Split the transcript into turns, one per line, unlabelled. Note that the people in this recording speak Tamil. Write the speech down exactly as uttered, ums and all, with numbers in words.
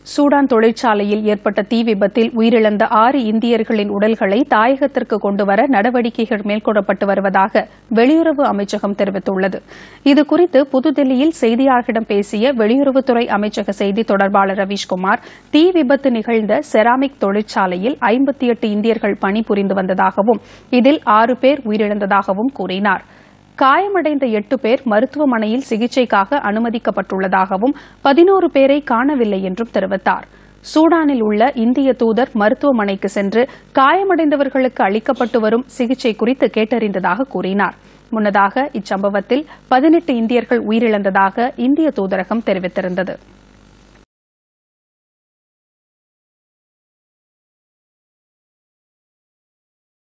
சூடான் தொழிற்சாலையில் ஏற்பட்ட தீ விபத்தில் உயிரிழந்த ஆறு இந்தியர்களின் உடல்களை தாயகத்திற்கு கொண்டுவர நடவடிக்கைகள் மேற்கொள்ளப்பட்டு வருவதாக வெளியுறவு அமைச்சகம் தெரிவித்துள்ளது. இதுகுறித்து புதுதில்லியில் செய்தியாளர்களிடம் பேசிய வெளியுறவுத்துறை அமைச்சக செய்தி தொடர்பாளர் ரவீஷ்குமார், தீ விபத்து நிகழ்ந்த செராமிக் தொழிற்சாலையில் ஐம்பத்தி எட்டு இந்தியர்கள் பணிபுரிந்து வந்ததாகவும் இதில் ஆறு பேர் உயிரிழந்ததாகவும் கூறினார். காயமடைந்த எட்டு பேர் மருத்துவமனையில் சிகிச்சைக்காக அனுமதிக்கப்பட்டுள்ளதாகவும் பதினோரு பேரை காணவில்லை என்றும் தெரிவித்தார். சூடானில் உள்ள இந்திய தூதர் மருத்துவமனைக்கு சென்று காயமடைந்தவர்களுக்கு அளிக்கப்பட்டு வரும் சிகிச்சை குறித்து கேட்டறிந்ததாக கூறினார். முன்னதாக இச்சம்பவத்தில் பதினெட்டு இந்தியர்கள் உயிரிழந்ததாக இந்திய தூதரகம் தெரிவித்திருந்தது.